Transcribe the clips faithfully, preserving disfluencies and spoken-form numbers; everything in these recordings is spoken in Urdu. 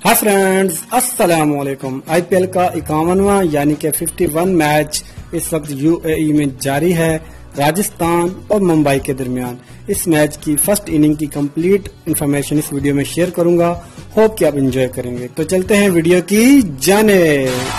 ہائی فرینڈز، السلام علیکم۔ آئی پی ایل کا اکاونواں یعنی کہ ففٹی ون میچ اس وقت یو اے ای میں جاری ہے، راجستھان اور ممبئی کے درمیان۔ اس میچ کی فرسٹ اننگ کی کمپلیٹ انفارمیشن اس ویڈیو میں شیئر کروں گا، ہوپ کہ آپ انجوائے کریں گے۔ تو چلتے ہیں ویڈیو کی جانب۔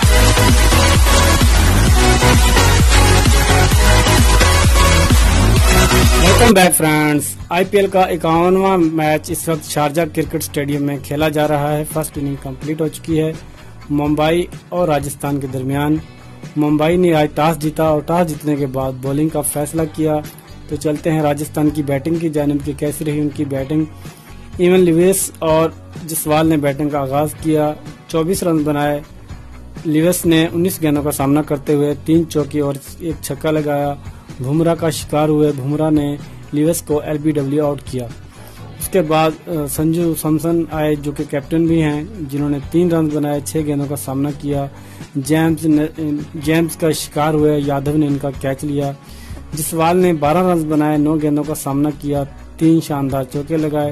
Welcome back friends. I P L کا اکاونواں میچ اس وقت شارجہ کرکٹ اسٹیڈیم میں کھیلا جا رہا ہے۔ فرسٹ اننگ کمپلیٹ ہو چکی ہے ممبئی اور راجستھان کے درمیان۔ ممبئی نے آج ٹاس جیتا اور ٹاس جیتنے کے بعد بولنگ کا فیصلہ کیا۔ تو چلتے ہیں راجستھان کی بیٹنگ کی جانب، کی کیسی رہی ان کی بیٹنگ۔ ایون لیوس اور جسوال نے بیٹنگ کا آغاز کیا، چوبیس رن بنائے۔ لیوس نے انیس گیندوں کا سامنا کرتے ہوئے تین چوکی اور ایک چھکا لگایا۔ بمراہ کا شکار ہوئے، بمراہ نے لیوس کو ایل بی ڈبلیو آؤٹ کیا۔ اس کے بعد سنجو سمسن آئے جو کہ کیپٹن بھی ہیں، جنہوں نے تین رن بنائے، چھ گیندوں کا سامنا کیا۔ جیمز جیمز کا شکار ہوئے، یادو نے ان کا کیچ لیا۔ جسوال نے بارہ رن بنائے، نو گیندوں کا سامنا کیا، تین شاندار چوکے لگائے،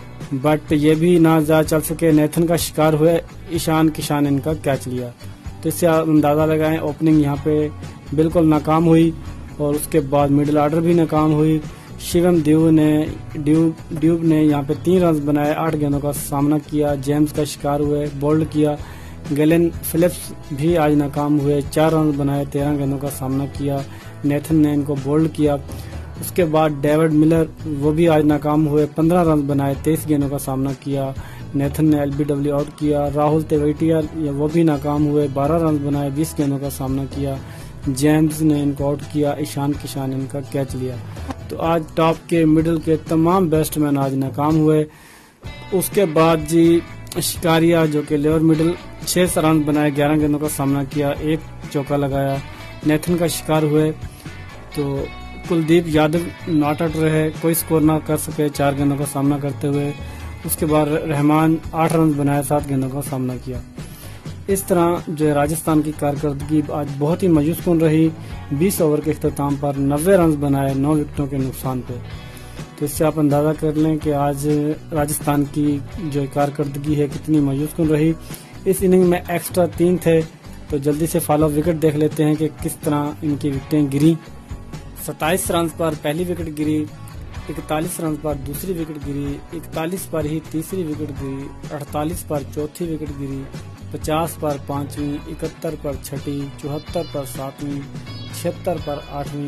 بٹ یہ بھی نہ زیادہ چل سکے۔ نیتھن کا شکار ہوئے، ایشان کشان نے ان کا کیچ لیا۔ تو اس سے آپ اندازہ لگائیں اوپننگ یہاں پہ بالکل ناکام ہوئی اور اس کے بعد مڈل آرڈر بھی ناکام ہوئی۔ شیوم دیو نے ڈیوب ڈیوب نے یہاں پہ تین رنز بنائے، آٹھ گیندوں کا سامنا کیا۔ جیمز کا شکار ہوئے، بولڈ کیا۔ گیلن فلپس بھی آج ناکام ہوئے، چار رنز بنائے، تیرہ گیندوں کا سامنا کیا۔ نیتھن نے ان کو بولڈ کیا۔ اس کے بعد ڈیوڈ ملر وہ بھی آج ناکام ہوئے، پندرہ رنز بنائے، تیئیس گیندوں کا سامنا کیا۔ نیتھن نے ایل بی ڈبلیو آؤٹ کیا۔ راہل تیوٹیا وہ بھی ناکام ہوئے، بارہ رنز بنائے، بیس گیندوں کا سامنا کیا۔ جیمز نے ان کو آؤٹ کیا، ایشان کشان نے ان کا کیچ لیا۔ تو آج ٹاپ کے مڈل کے تمام بیسٹ مین آج ناکام ہوئے۔ اس کے بعد جی شکاریا جو کہ لیور مڈل، چھ رن بنائے، گیارہ گیندوں کا سامنا کیا، ایک چوکا لگایا۔ نیتھن کا شکار ہوئے۔ تو کلدیپ یادو ناٹ آؤٹ رہے، کوئی سکور نہ کر سکے چار گیندوں کا سامنا کرتے ہوئے۔ اس کے بعد رحمان آٹھ رن بنائے، سات گیندوں کا سامنا کیا۔ اس طرح جو راجستھان کی کارکردگی آج بہت ہی مایوس کن رہی۔ بیس اوور کے اختتام پر نوے رنز بنائے، نو وکٹوں کے نقصان پہ۔ تو اس سے آپ اندازہ کر لیں کہ آج راجستھان کی جو کارکردگی ہے کتنی مایوس کن رہی۔ اس اننگ میں ایکسٹرا تین تھے، تو جلدی سے فالو وکٹ دیکھ لیتے ہیں کہ کس طرح ان کی وکٹیں گری۔ ستائیس رنز پر پہلی وکٹ گری، اکتالیس رنز پر دوسری وکٹ گری، اکتالیس پر ہی تیسری وکٹ گری، اڑتالیس پر چوتھی وکٹ گری، پچاس پر پانچویں، اکہتر پر چھٹی، چوہتر پر ساتویں، چھہتر پر آٹھویں،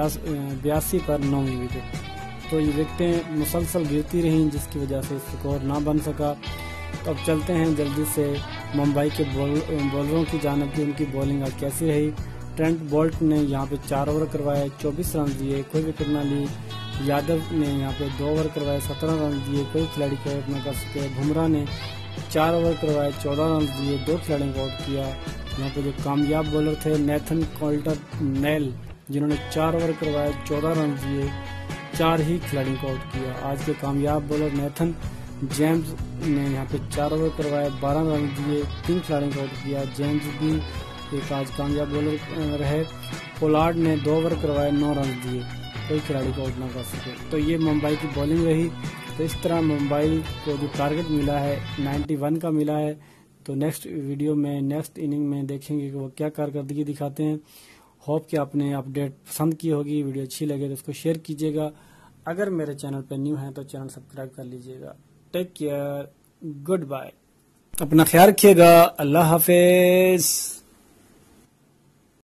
بیاسی پر نویں وکٹ۔ تو یہ وکٹیں مسلسل گرتی رہیں جس کی وجہ سے اسکور نہ بن سکا۔ تو اب چلتے ہیں جلدی سے ممبئی کے بولروں کی جانب کی، ان کی بولنگ آج کیسی رہی۔ ٹرینٹ بولٹ نے یہاں پہ چار اوور کروائے، چوبیس رن دیے، کوئی وکٹ نہ لی۔ یادو نے یہاں پہ دو اوور کروائے، سترہ رن دیے، کوئی کھلاڑی کو آؤٹ نہ کر سکے۔ بمراہ نے چار اوور کروائے، چودہ رن دیے، دو کھلاڑیوں کو آؤٹ کیا۔ یہاں پہ جو کامیاب بولر تھے نیتھن کولٹر نیل، جنہوں نے چار اوور کروائے، چودہ رن دیے، چار ہی کھلاڑیوں کو آؤٹ کیا۔ آج کے کامیاب بولر نیتھن۔ جیمز نے یہاں پہ چار اوور کروائے، بارہ رن دیے، تین کھلاڑیوں کو آؤٹ کیا۔ جیمز بھی ایک آج کامیاب بولر رہے۔ پولارڈ نے دو اوور کروائے، نو رن دیے، کوئی کھلاڑی کو آؤٹ نہ کر سکے۔ تو یہ ممبئی کی بولنگ رہی۔ تو اس طرح ممبئی کو جو ٹارگٹ ملا ہے نائنٹی ون کا ملا ہے۔ تو نیکسٹ ویڈیو میں نیکسٹ اننگ میں دیکھیں گے کہ وہ کیا کارکردگی دکھاتے ہیں۔ ہوپ کہ آپ نے اپڈیٹ پسند کی ہوگی، ویڈیو اچھی لگے تو اس کو شیئر کیجیے گا۔ اگر میرے چینل پہ نیو ہیں تو چینل سبسکرائب کر لیجیے گا۔ ٹیک کیئر، گڈ بائے، اپنا خیال رکھیے گا، اللہ حافظ۔